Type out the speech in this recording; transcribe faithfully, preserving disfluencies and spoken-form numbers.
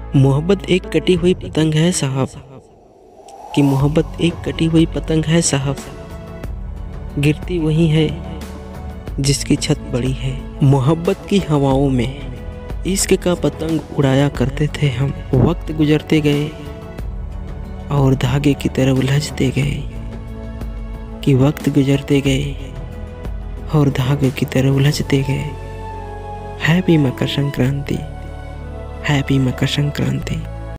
मोहब्बत एक कटी हुई पतंग है साहब, कि मोहब्बत एक कटी हुई पतंग है साहब, गिरती वही है जिसकी छत बड़ी है। मोहब्बत की हवाओं में इश्क का पतंग उड़ाया करते थे हम। वक्त गुजरते गए और धागे की तरह उलझते गए, कि वक्त गुजरते गए और धागे की तरह उलझते गए। Happy Makar Sankranti, happy Makar Sankranti.